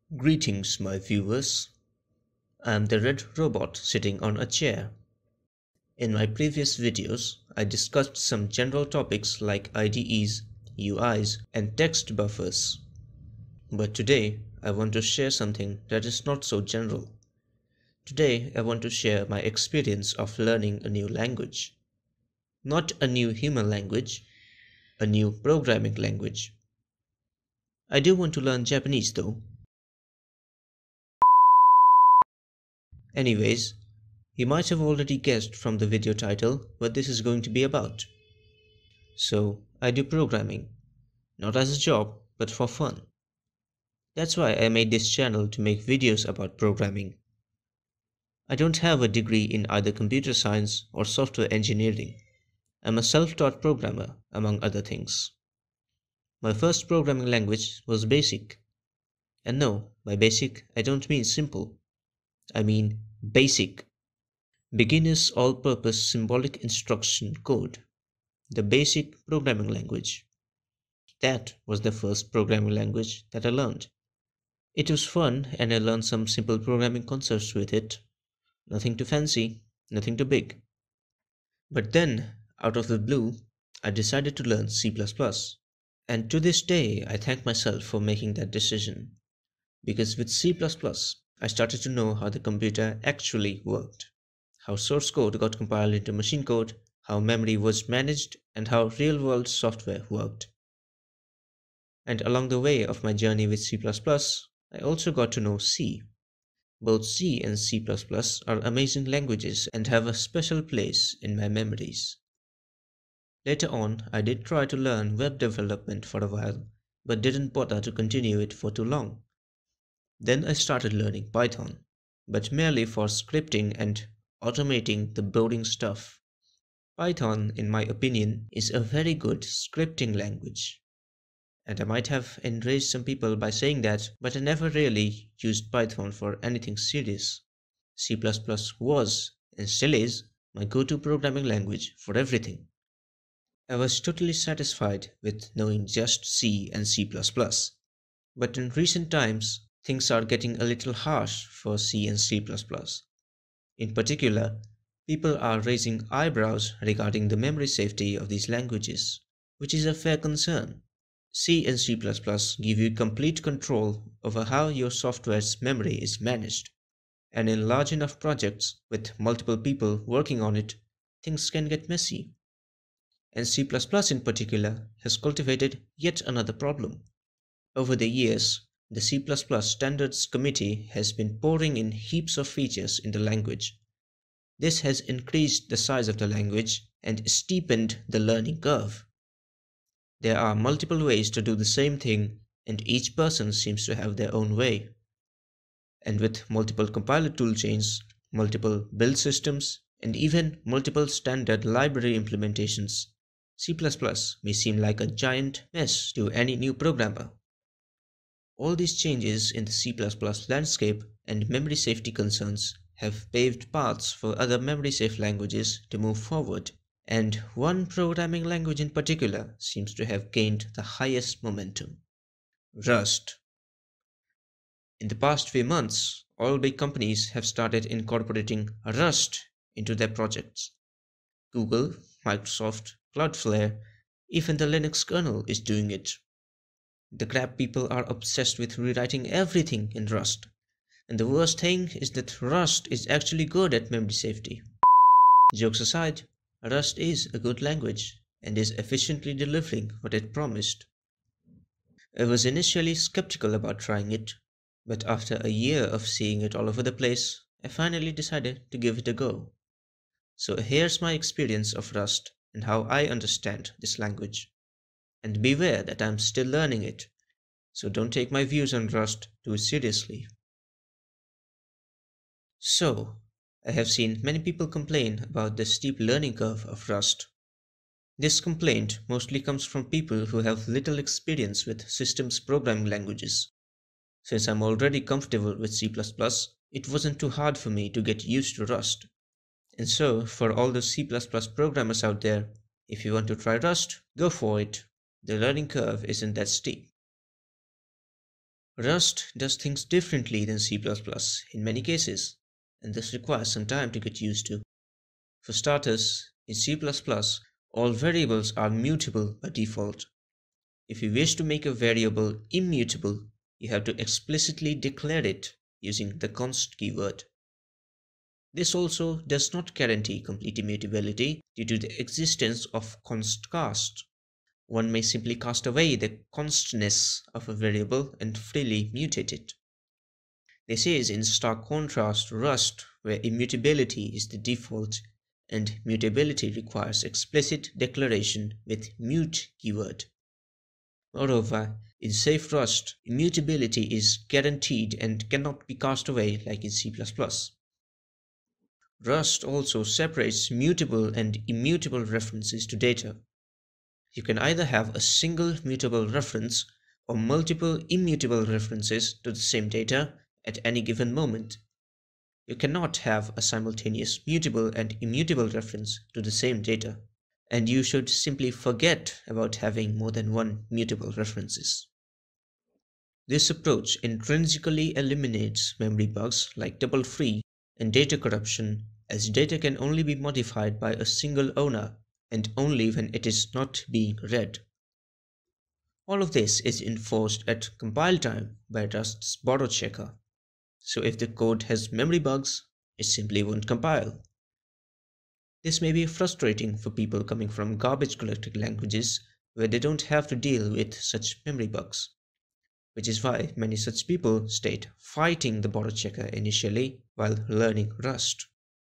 Greetings, my viewers. I am the red robot sitting on a chair. In my previous videos, I discussed some general topics like IDEs, UIs, and text buffers. But today, I want to share something that is not so general. Today, I want to share my experience of learning a new language. Not a new human language, a new programming language. I do want to learn Japanese though. Anyways, you might have already guessed from the video title what this is going to be about. So, I do programming, not as a job, but for fun. That's why I made this channel to make videos about programming. I don't have a degree in either computer science or software engineering. I'm a self-taught programmer, among other things. My first programming language was BASIC. And no, by basic, I don't mean simple. I mean basic. Beginner's all-purpose symbolic instruction code. The basic programming language. That was the first programming language that I learned. It was fun and I learned some simple programming concepts with it. Nothing too fancy, nothing too big. But then, out of the blue, I decided to learn C++. And to this day, I thank myself for making that decision. Because with C++, I started to know how the computer actually worked. How source code got compiled into machine code, how memory was managed, and how real-world software worked. And along the way of my journey with C++, I also got to know C. Both C and C++ are amazing languages and have a special place in my memories. Later on, I did try to learn web development for a while, but didn't bother to continue it for too long. Then I started learning Python, but merely for scripting and automating the boring stuff. Python, in my opinion, is a very good scripting language. And I might have enraged some people by saying that, but I never really used Python for anything serious. C++ was, and still is, my go-to programming language for everything. I was totally satisfied with knowing just C and C++. But in recent times, things are getting a little harsh for C and C++. In particular, people are raising eyebrows regarding the memory safety of these languages, which is a fair concern. C and C++ give you complete control over how your software's memory is managed, and in large enough projects with multiple people working on it, things can get messy. And C++ in particular has cultivated yet another problem. Over the years, the C++ Standards Committee has been pouring in heaps of features in the language. This has increased the size of the language and steepened the learning curve. There are multiple ways to do the same thing, and each person seems to have their own way. And with multiple compiler toolchains, multiple build systems, and even multiple standard library implementations, C++ may seem like a giant mess to any new programmer. All these changes in the C++ landscape and memory safety concerns have paved paths for other memory-safe languages to move forward. And one programming language in particular seems to have gained the highest momentum: Rust. In the past few months, all big companies have started incorporating Rust into their projects. Google, Microsoft, Cloudflare, even the Linux kernel is doing it. The crap people are obsessed with rewriting everything in Rust. And the worst thing is that Rust is actually good at memory safety. Jokes aside, Rust is a good language and is efficiently delivering what it promised. I was initially skeptical about trying it, but after a year of seeing it all over the place, I finally decided to give it a go. So here's my experience of Rust and how I understand this language. And beware that I'm still learning it, so don't take my views on Rust too seriously. So, I have seen many people complain about the steep learning curve of Rust. This complaint mostly comes from people who have little experience with systems programming languages. Since I'm already comfortable with C++, it wasn't too hard for me to get used to Rust. And so, for all the C++ programmers out there, if you want to try Rust, go for it. The learning curve isn't that steep. Rust does things differently than C++ in many cases, and this requires some time to get used to. For starters, in C++, all variables are mutable by default. If you wish to make a variable immutable, you have to explicitly declare it using the const keyword. This also does not guarantee complete immutability due to the existence of const cast. One may simply cast away the constness of a variable and freely mutate it. This is in stark contrast to Rust, where immutability is the default and mutability requires explicit declaration with mute keyword. Moreover, in safe Rust, immutability is guaranteed and cannot be cast away like in C++. Rust also separates mutable and immutable references to data. You can either have a single mutable reference or multiple immutable references to the same data at any given moment. You cannot have a simultaneous mutable and immutable reference to the same data, and you should simply forget about having more than one mutable references. This approach intrinsically eliminates memory bugs like double free and data corruption, as data can only be modified by a single owner and only when it is not being read. All of this is enforced at compile time by Rust's borrow checker. So if the code has memory bugs, it simply won't compile. This may be frustrating for people coming from garbage collecting languages where they don't have to deal with such memory bugs, which is why many such people state fighting the borrow checker initially while learning Rust.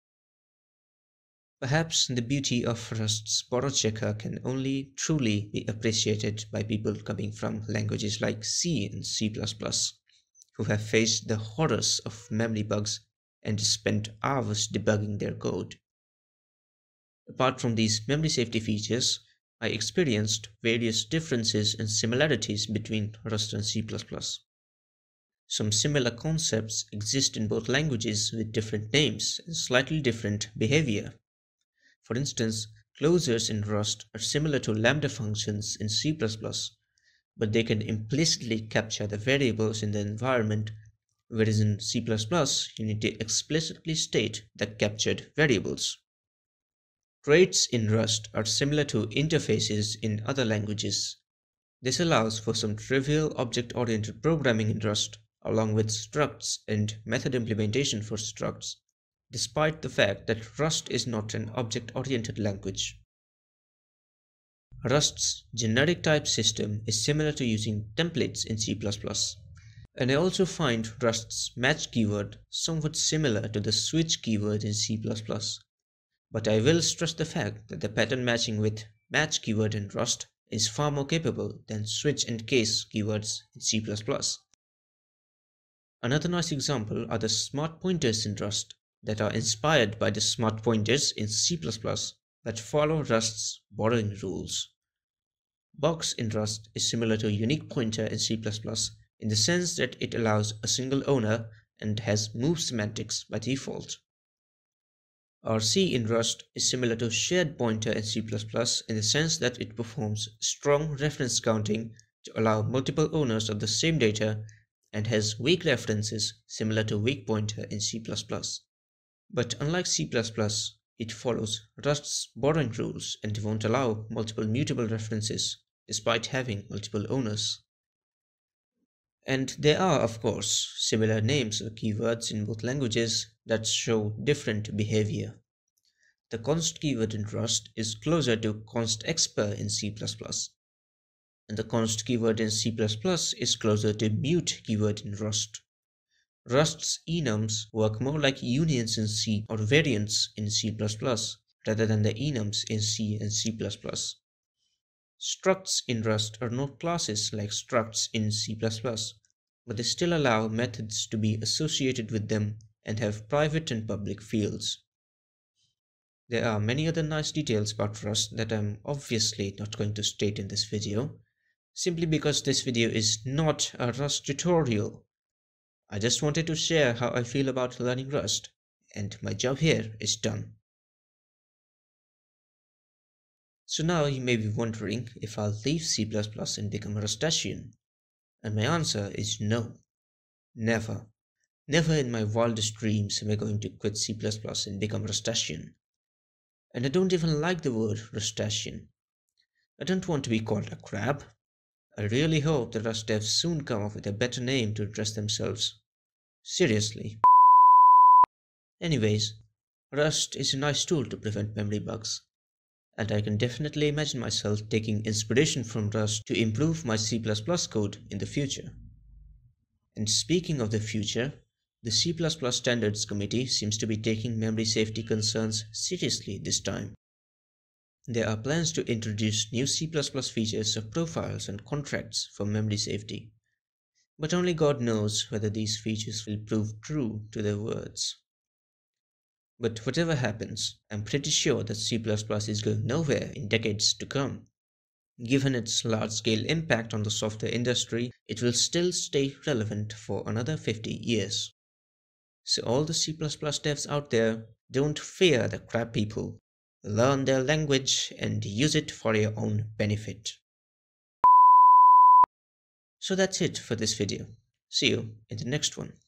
Perhaps the beauty of Rust's borrow checker can only truly be appreciated by people coming from languages like C and C++, who have faced the horrors of memory bugs and spent hours debugging their code. Apart from these memory safety features, I experienced various differences and similarities between Rust and C++. Some similar concepts exist in both languages with different names and slightly different behavior. For instance, closures in Rust are similar to lambda functions in C++, but they can implicitly capture the variables in the environment, whereas in C++ you need to explicitly state the captured variables. Traits in Rust are similar to interfaces in other languages. This allows for some trivial object-oriented programming in Rust, along with structs and method implementation for structs, despite the fact that Rust is not an object-oriented language. Rust's generic type system is similar to using templates in C++, and I also find Rust's match keyword somewhat similar to the switch keyword in C++. But I will stress the fact that the pattern matching with match keyword in Rust is far more capable than switch and case keywords in C++. Another nice example are the smart pointers in Rust that are inspired by the smart pointers in C++ that follow Rust's borrowing rules. Box in Rust is similar to a unique pointer in C++ in the sense that it allows a single owner and has move semantics by default. RC in Rust is similar to shared pointer in C++ in the sense that it performs strong reference counting to allow multiple owners of the same data and has weak references similar to weak pointer in C++. But unlike C++, it follows Rust's borrowing rules and won't allow multiple mutable references despite having multiple owners. And there are, of course, similar names or keywords in both languages that show different behavior. The const keyword in Rust is closer to const expr in C++, and the const keyword in C++ is closer to mute keyword in Rust. Rust's enums work more like unions in C or variants in C++ rather than the enums in C and C++. Structs in Rust are not classes like structs in C++, but they still allow methods to be associated with them and have private and public fields. There are many other nice details about Rust that I'm obviously not going to state in this video, simply because this video is not a Rust tutorial. I just wanted to share how I feel about learning Rust, and my job here is done. So now you may be wondering if I'll leave C++ and become a Rustacean. And my answer is no. Never. Never in my wildest dreams am I going to quit C++ and become Rustacean. And I don't even like the word Rustacean. I don't want to be called a crab. I really hope the Rust devs soon come up with a better name to address themselves. Seriously. Anyways, Rust is a nice tool to prevent memory bugs, and I can definitely imagine myself taking inspiration from Rust to improve my C++ code in the future. And speaking of the future, the C++ Standards Committee seems to be taking memory safety concerns seriously this time. There are plans to introduce new C++ features of profiles and contracts for memory safety, but only God knows whether these features will prove true to their words. But whatever happens, I'm pretty sure that C++ is going nowhere in decades to come. Given its large-scale impact on the software industry, it will still stay relevant for another 50 years. So all the C++ devs out there, don't fear the crab people. Learn their language and use it for your own benefit. So that's it for this video. See you in the next one.